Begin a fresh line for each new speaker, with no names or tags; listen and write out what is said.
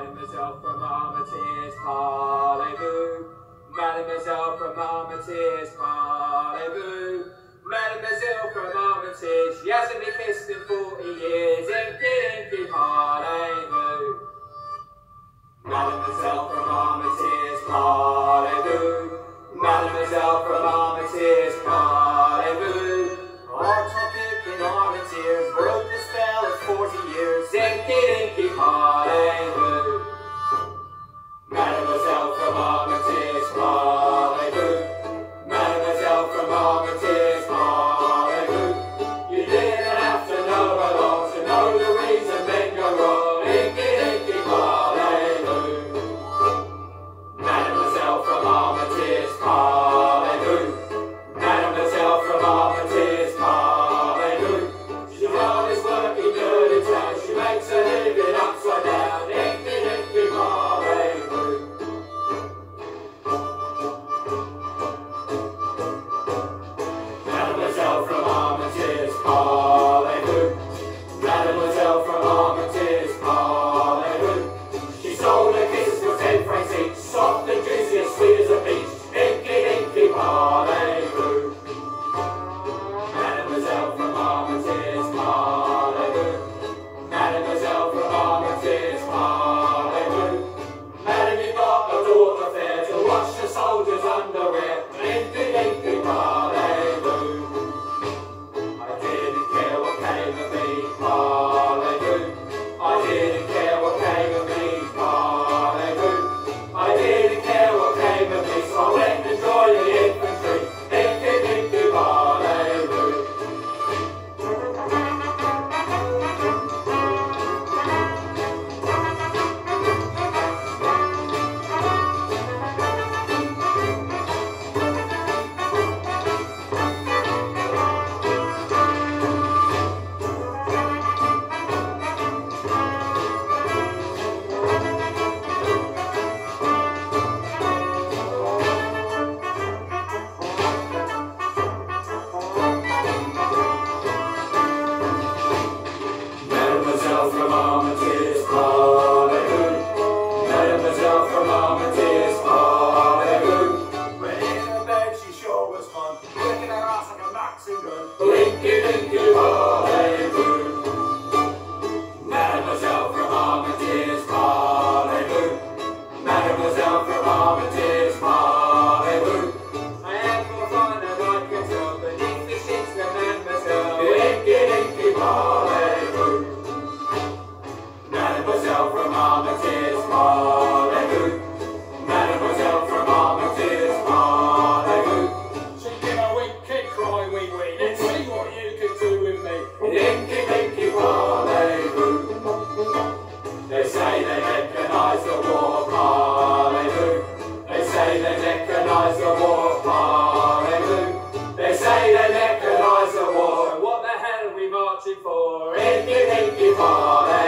Mademoiselle from Armentieres, parlez, vous. Mademoiselle from Armentieres, parlez, vous. Mademoiselle from Armentieres, she hasn't been kissed in 40 years. Hinky Dinky, parlez, vous. Mademoiselle from Armentieres, parlez, vous. Mademoiselle from Armentieres, parlez, vous. Our topic in Armentieres broke the spell of 40 years. Hinky Dinky, parlez, vous. Mademoiselle from Armentieres, parlez, vous. Mademoiselle from Armentieres, parlez, vous. You didn't have to know a lot to know the reason men go wrong. Hinky Dinky, parlez, vous. Mademoiselle from Armentieres, parlez, vous. Mademoiselle from Armentieres, parlez, vous. She's always working dirty town. She makes a living upside down. Hinky Dinky, parlez, vous. Mademoiselle from Armentieres, parlez, vous. Mademoiselle from Armentieres, parlez, vous. She sold her kisses for 10 francs each, soft and juicy as sweet as a peach. Hinky Dinky, parlez, vous. Mademoiselle from Armentieres, parlez, vous. Mademoiselle from Armentieres, parlez, vous. Madam, you got a daughter fair to wash the soldiers' underwear. Hinky Dinky, parlez, vous. I didn't care what came of me, parlez, vous. I didn't care what came of me, parlez, vous. I didn't care what came of me, so I went and joined the infantry. Hinky Dinky, parlez, vous. Mademoiselle from Armentieres, parlez, vous. Mademoiselle from Armentieres, parlez, vous. When in her bed she sure was fun, working her ass like a Maxim gun. Hinky Dinky, parlez, vous. Mademoiselle from Armentieres, parlez, vous. Mademoiselle from Armentieres, parlez, vous. I am more fun than I can tell, beneath the sheets the Mademoiselle. Hinky Dinky, parlez, vous. Mademoiselle from Armentieres, parlez, vous. Mademoiselle from Armentieres, parlez, vous. She give a wink, kick, cry, wee wee. Let's see what you can do with me. Hinky Dinky, parlez, vous. They say they mechanise the war, parlez, vous. They say they mechanise the war, parlez, vous. They say they mechanise the war. What the hell are we marching for? Hinky Dinky, parlez.